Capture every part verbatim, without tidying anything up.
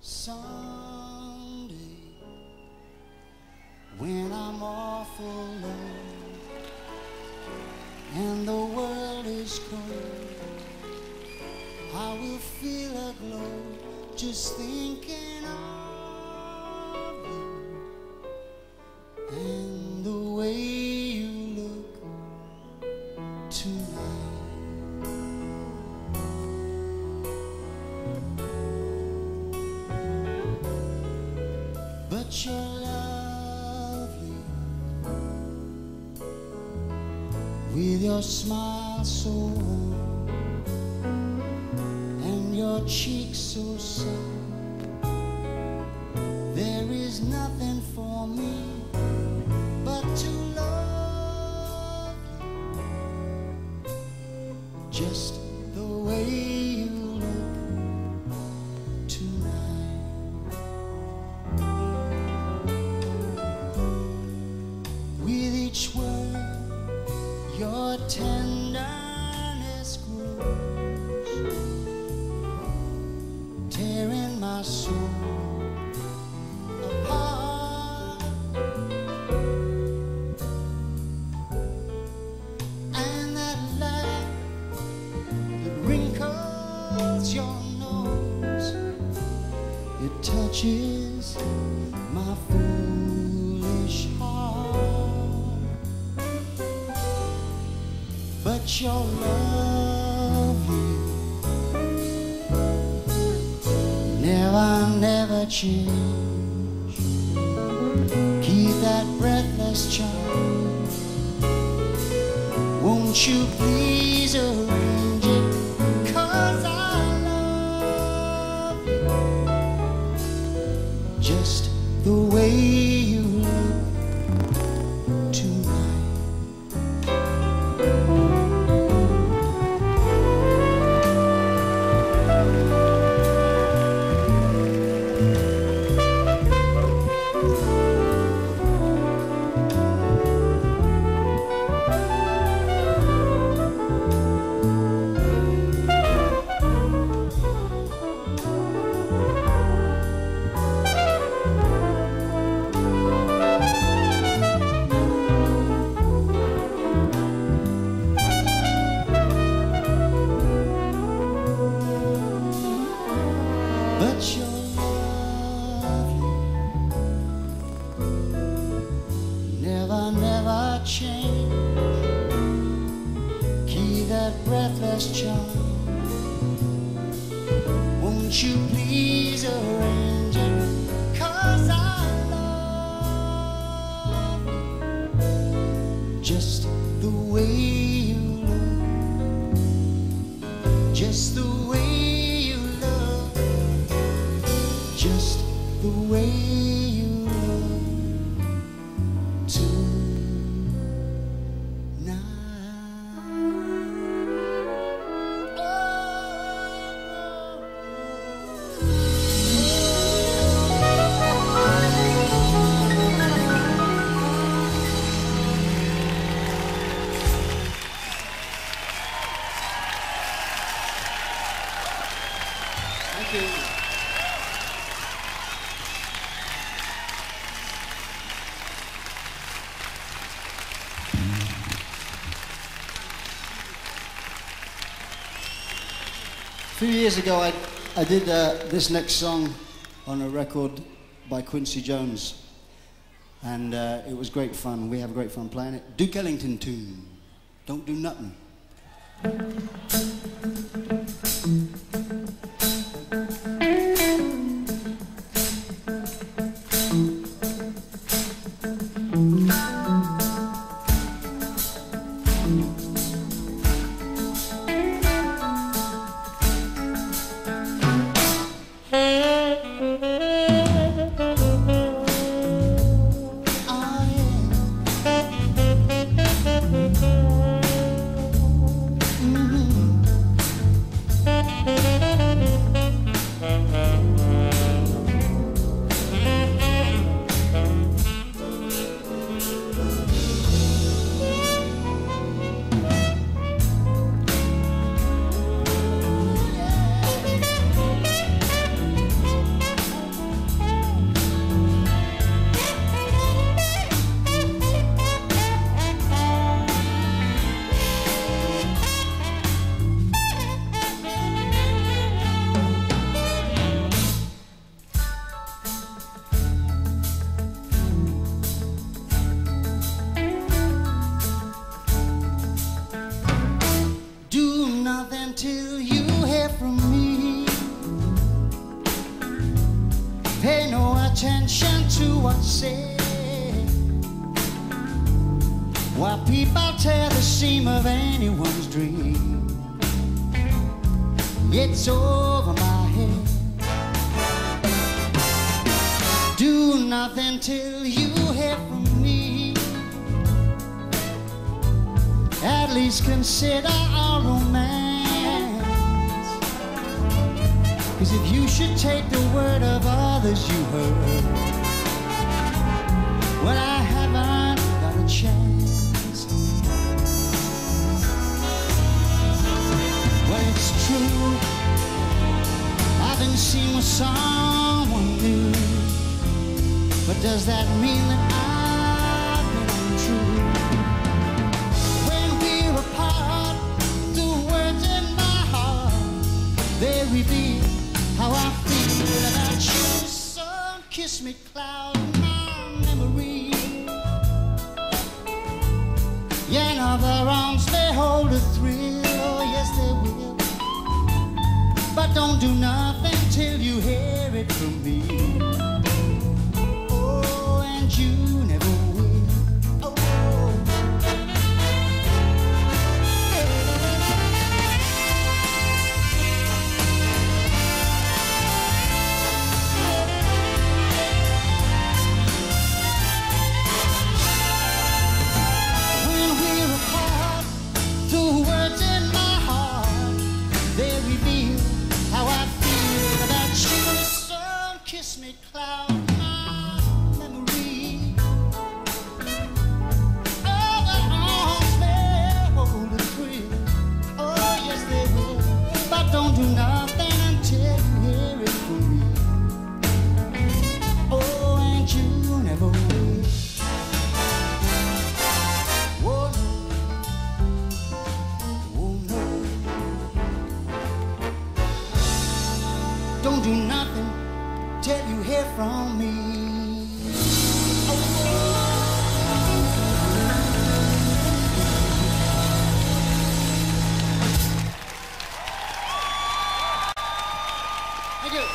Someday, when I'm awful low and the world is cold, I will feel a glow just thinking of you and the way you look tonight. But you're lovely with your smile so warm and your cheeks so soft. There is nothing for me but to love you just the way you look tonight. With each word your tenderness grows, tearing my soul apart. And that laugh that wrinkles your nose, it touches my foolish heart. But your lovely never, never change. Keep that breathless charm. Won't you please arrange it? 'Cause I love you just the way you look tonight. But you're lovely, never, never change. Keep that breathless charm. Won't you please arrange it? 'Cause I love you just the way you look, just the way you look, just the way you look tonight. Thank you. A few years ago, I, I did uh, this next song on a record by Quincy Jones, and uh, it was great fun. We have great fun playing it. Duke Ellington tune, Don't Do Nothing. Mm-hmm. listen to what's said, while people tear the seam of anyone's dream. It's over my head. Do nothing till you hear from me. At least consider our romance. 'Cause if you should take the word of others you heard, well, I haven't got a chance. Well, it's true, I've been seen with someone new, but does that mean that I've been untrue? When we're apart, the words in my heart, they reveal how I feel about you. Sun, kiss me, cloud, my memory. Yeah, in other arms they hold a thrill, oh yes they will. But don't do nothing till you hear it from me. Oh, and you never will. Oh. When we're apart, the words in my heart, they reveal how I feel about you. Sun, kiss me, cloud, my memory. Oh, the arms may hold a thrill. Oh, yes, they will. But don't do nothing until you hear it from me. Oh, and you never will. Oh, no. Oh, no. Don't do nothing till you hear from me. Oh. Thank you.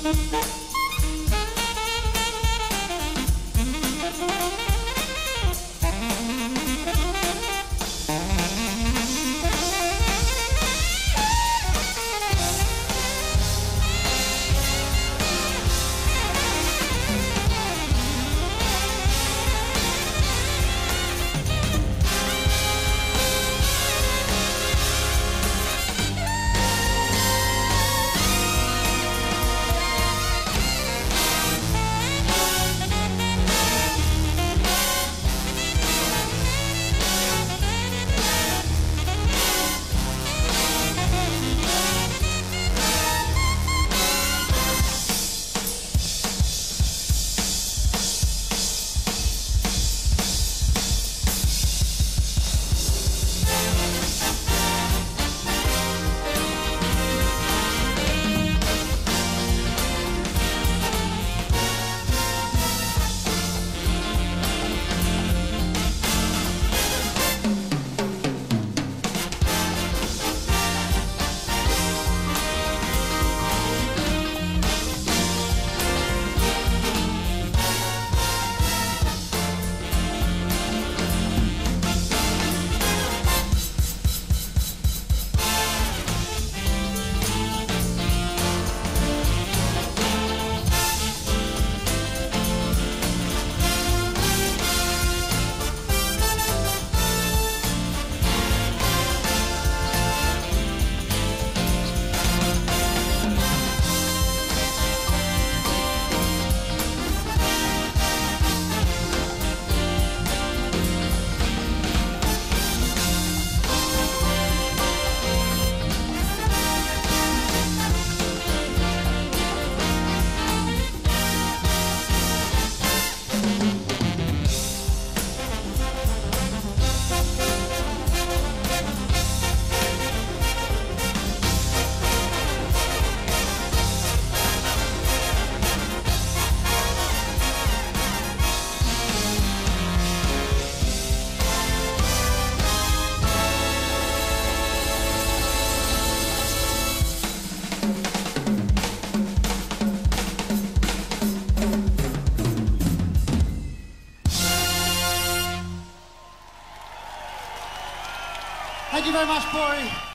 Thank you very much, Bory.